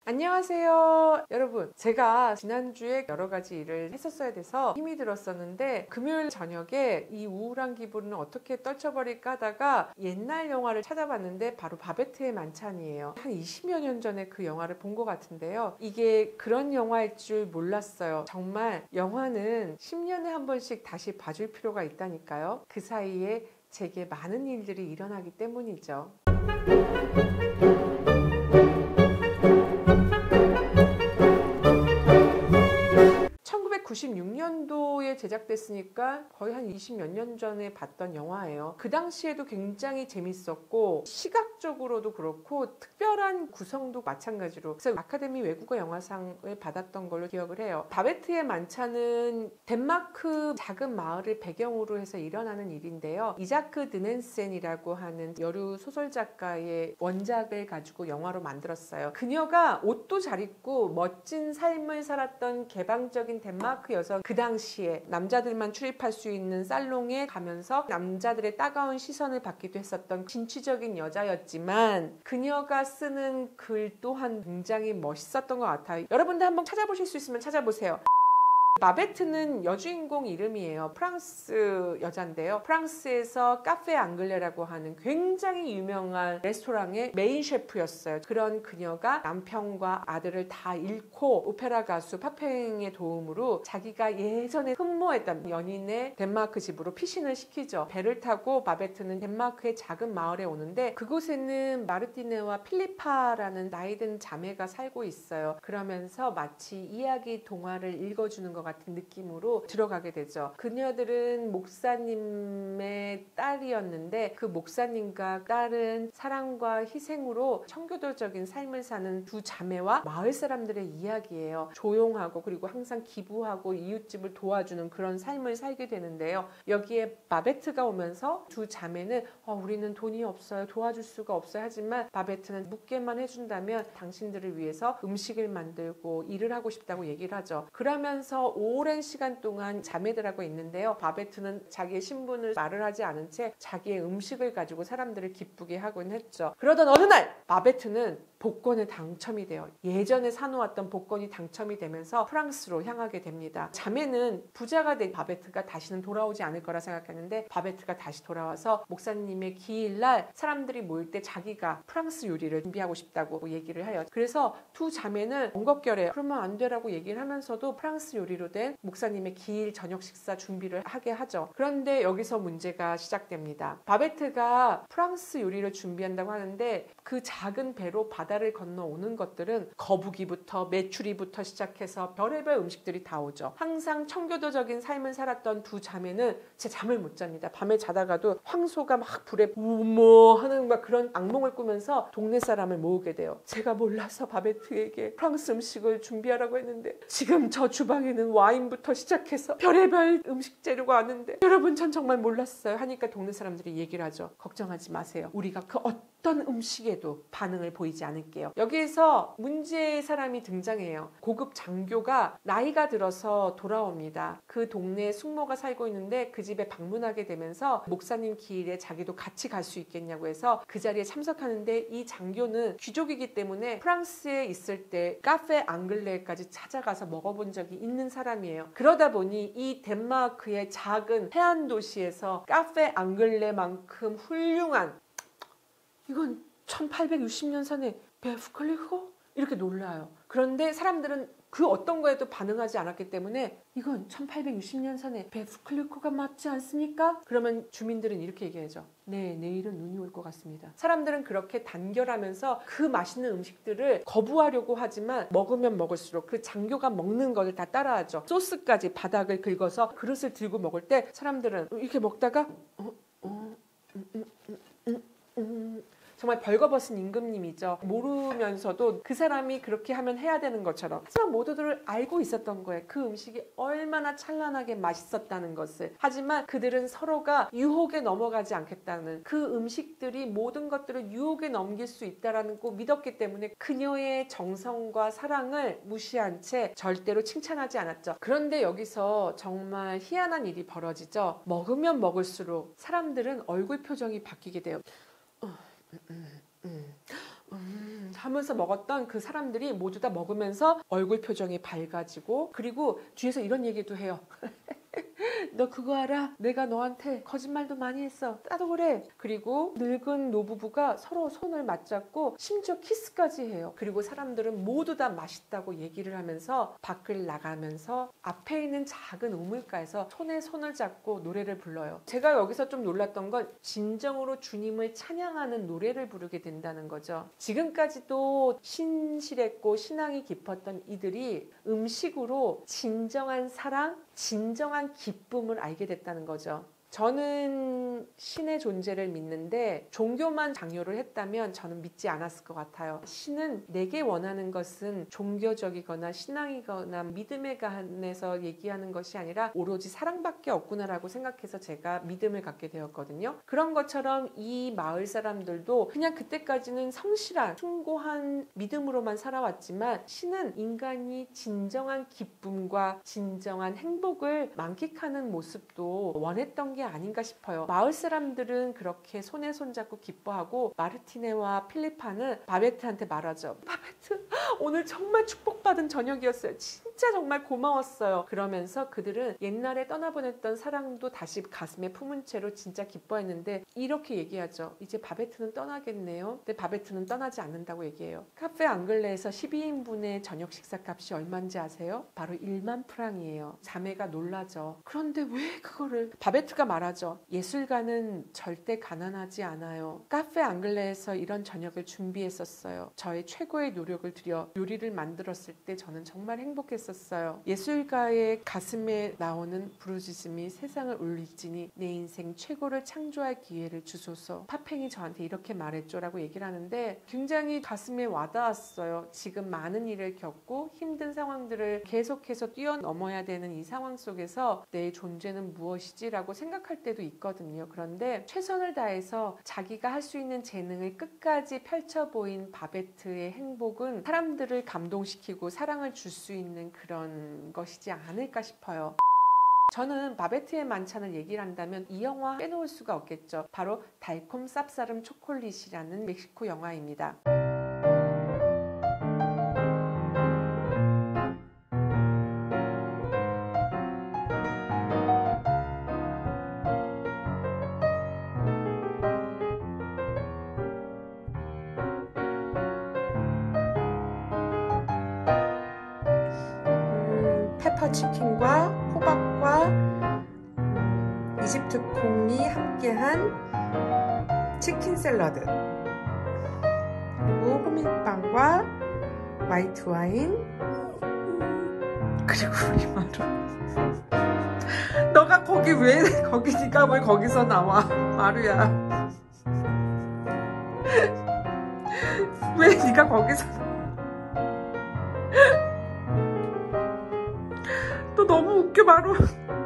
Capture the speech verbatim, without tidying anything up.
안녕하세요 여러분. 제가 지난주에 여러 가지 일을 했었어야 돼서 힘이 들었었는데 금요일 저녁에 이 우울한 기분을 어떻게 떨쳐버릴까 하다가 옛날 영화를 찾아봤는데 바로 바베트의 만찬이에요. 한 이십여 년 전에 그 영화를 본 것 같은데요. 이게 그런 영화일 줄 몰랐어요. 정말 영화는 십 년에 한 번씩 다시 봐줄 필요가 있다니까요. 그 사이에 제게 많은 일들이 일어나기 때문이죠. 천구백구십육 년도에 제작됐으니까 거의 한 이십 몇 년 전에 봤던 영화예요. 그 당시에도 굉장히 재밌었고 시각적으로도 그렇고 특별한 구성도 마찬가지로 그래서 아카데미 외국어 영화상을 받았던 걸로 기억을 해요. 바베트의 만찬은 덴마크 작은 마을을 배경으로 해서 일어나는 일인데요. 이자크 드넨센이라고 하는 여류 소설 작가의 원작을 가지고 영화로 만들었어요. 그녀가 옷도 잘 입고 멋진 삶을 살았던 개방적인 덴마크 여성, 그 당시에 남자들만 출입할 수 있는 살롱에 가면서 남자들의 따가운 시선을 받기도 했었던 진취적인 여자였지만 그녀가 쓰는 글 또한 굉장히 멋있었던 것 같아요. 여러분들 한번 찾아보실 수 있으면 찾아보세요. 바베트는 여주인공 이름이에요. 프랑스 여잔데요. 프랑스에서 카페 앙글레라고 하는 굉장히 유명한 레스토랑의 메인 셰프였어요. 그런 그녀가 남편과 아들을 다 잃고 오페라 가수 파팽의 도움으로 자기가 예전에 흠모했던 연인의 덴마크 집으로 피신을 시키죠. 배를 타고 바베트는 덴마크의 작은 마을에 오는데 그곳에는 마르티네와 필리파라는 나이든 자매가 살고 있어요. 그러면서 마치 이야기 동화를 읽어주는 것 같은 느낌으로 들어가게 되죠. 그녀들은 목사님의 딸이었는데 그 목사님과 딸은 사랑과 희생으로 청교도적인 삶을 사는 두 자매와 마을 사람들의 이야기예요. 조용하고 그리고 항상 기부하고 이웃집을 도와주는 그런 삶을 살게 되는데요. 여기에 바베트가 오면서 두 자매는 어, 우리는 돈이 없어요. 도와줄 수가 없어요. 하지만 바베트는 묵게만 해준다면 당신들을 위해서 음식을 만들고 일을 하고 싶다고 얘기를 하죠. 그러면서 오랜 시간 동안 자매들하고 있는데요. 바베트는 자기의 신분을 말을 하지 않은 채 자기의 음식을 가지고 사람들을 기쁘게 하곤 했죠. 그러던 어느 날 바베트는 복권에 당첨이 돼요. 예전에 사놓았던 복권이 당첨이 되면서 프랑스로 향하게 됩니다. 자매는 부자가 된 바베트가 다시는 돌아오지 않을 거라 생각했는데 바베트가 다시 돌아와서 목사님의 기일날 사람들이 모일 때 자기가 프랑스 요리를 준비하고 싶다고 얘기를 해요. 그래서 두 자매는 엉겁결에 그러면 안 되라고 얘기를 하면서도 프랑스 요리로 된 목사님의 기일 저녁 식사 준비를 하게 하죠. 그런데 여기서 문제가 시작됩니다. 바베트가 프랑스 요리를 준비한다고 하는데 그 작은 배로 바다를 건너오는 것들은 거북이부터 메추리부터 시작해서 별의별 음식들이 다 오죠. 항상 청교도적인 삶을 살았던 두 자매는 제 잠을 못 잡니다. 밤에 자다가도 황소가 막 불에 우모 하는 막 그런 악몽을 꾸면서 동네 사람을 모으게 돼요. 제가 몰라서 바베트에게 프랑스 음식을 준비하라고 했는데 지금 저 주방에는 와인부터 시작해서 별의별 음식 재료가 왔는데 여러분 전 정말 몰랐어요 하니까 동네 사람들이 얘기를 하죠. 걱정하지 마세요. 우리가 그 어떤 음식에도 반응을 보이지 않을게요. 여기에서 문제의 사람이 등장해요. 고급 장교가 나이가 들어서 돌아옵니다. 그 동네에 숙모가 살고 있는데 그 집에 방문하게 되면서 목사님 기일에 자기도 같이 갈 수 있겠냐고 해서 그 자리에 참석하는데 이 장교는 귀족이기 때문에 프랑스에 있을 때 카페 앙글레까지 찾아가서 먹어본 적이 있는 사람이에요. 그러다 보니 이 덴마크의 작은 해안 도시에서 카페 앙글레만큼 훌륭한 이건 천팔백육십 년산의 베프클리코? 이렇게 놀라요. 그런데 사람들은 그 어떤 거에도 반응하지 않았기 때문에 이건 천팔백육십 년산의 베프클리코가 맞지 않습니까? 그러면 주민들은 이렇게 얘기하죠. 네, 내일은 눈이 올 것 같습니다. 사람들은 그렇게 단결하면서 그 맛있는 음식들을 거부하려고 하지만 먹으면 먹을수록 그 장교가 먹는 것을 다 따라하죠. 소스까지 바닥을 긁어서 그릇을 들고 먹을 때 사람들은 이렇게 먹다가 어? 어? 음, 음, 음, 음, 음. 정말 벌거벗은 임금님이죠. 모르면서도 그 사람이 그렇게 하면 해야 되는 것처럼. 하지만 모두들 알고 있었던 거예요. 그 음식이 얼마나 찬란하게 맛있었다는 것을. 하지만 그들은 서로가 유혹에 넘어가지 않겠다는 그 음식들이 모든 것들을 유혹에 넘길 수 있다는 거 믿었기 때문에 그녀의 정성과 사랑을 무시한 채 절대로 칭찬하지 않았죠. 그런데 여기서 정말 희한한 일이 벌어지죠. 먹으면 먹을수록 사람들은 얼굴 표정이 바뀌게 돼요. 음, 음, 음, 음, 하면서 먹었던 그 사람들이 모두 다 먹으면서 얼굴 표정이 밝아지고, 그리고 뒤에서 이런 얘기도 해요. 너 그거 알아? 내가 너한테 거짓말도 많이 했어. 나도 그래. 그리고 늙은 노부부가 서로 손을 맞잡고 심지어 키스까지 해요. 그리고 사람들은 모두 다 맛있다고 얘기를 하면서 밖을 나가면서 앞에 있는 작은 우물가에서 손에 손을 잡고 노래를 불러요. 제가 여기서 좀 놀랐던 건 진정으로 주님을 찬양하는 노래를 부르게 된다는 거죠. 지금까지도 신실했고 신앙이 깊었던 이들이 음식으로 진정한 사랑, 진정한 기쁨을 알게 됐다는 거죠. 저는 신의 존재를 믿는데 종교만 강요를 했다면 저는 믿지 않았을 것 같아요. 신은 내게 원하는 것은 종교적이거나 신앙이거나 믿음에 관해서 얘기하는 것이 아니라 오로지 사랑밖에 없구나라고 생각해서 제가 믿음을 갖게 되었거든요. 그런 것처럼 이 마을 사람들도 그냥 그때까지는 성실한 숭고한 믿음으로만 살아왔지만 신은 인간이 진정한 기쁨과 진정한 행복을 만끽하는 모습도 원했던 게 아닌가 싶어요. 마을 사람들은 그렇게 손에 손잡고 기뻐하고 마르티네와 필리파는 바베트한테 말하죠. 바베트, 오늘 정말 축복받은 저녁이었어요. 진짜 정말 고마웠어요. 그러면서 그들은 옛날에 떠나보냈던 사랑도 다시 가슴에 품은 채로 진짜 기뻐했는데 이렇게 얘기하죠. 이제 바베트는 떠나겠네요. 근데 바베트는 떠나지 않는다고 얘기해요. 카페 앙글레에서 십이 인분의 저녁 식사 값이 얼마인지 아세요? 바로 일만 프랑이에요. 자매가 놀라죠. 그런데 왜 그거를? 바베트가 말하죠. 예술가는 절대 가난하지 않아요. 카페 앙글레에서 이런 저녁을 준비했었어요. 저의 최고의 노력을 들여 요리를 만들었을 때 저는 정말 행복했었어요. 예술가의 가슴에 나오는 부르짖음이 세상을 울릴지니 내 인생 최고를 창조할 기회를 주소서. 파팽이 저한테 이렇게 말했죠 라고 얘기를 하는데 굉장히 가슴에 와닿았어요. 지금 많은 일을 겪고 힘든 상황들을 계속해서 뛰어넘어야 되는 이 상황 속에서 내 존재는 무엇이지? 라고 생각할 때도 있거든요. 그런데 최선을 다해서 자기가 할 수 있는 재능을 끝까지 펼쳐 보인 바베트의 행복은 사람들을 감동시키고 사랑을 줄 수 있는 그런 것이지 않을까 싶어요. 저는 바베트의 만찬을 얘기를 한다면 이 영화 빼놓을 수가 없겠죠. 바로 달콤 쌉싸름 초콜릿이라는 멕시코 영화입니다. 페퍼치킨과 호박과 음, 이집트 콩이 함께한 치킨 샐러드, 그리고 호밀빵과 화이트 와인, 그리고 우리 마루. 너가 거기 왜 거기 네가 왜 거기서 나와 마루야? 왜 네가 거기서? 너 너무 웃겨 마루.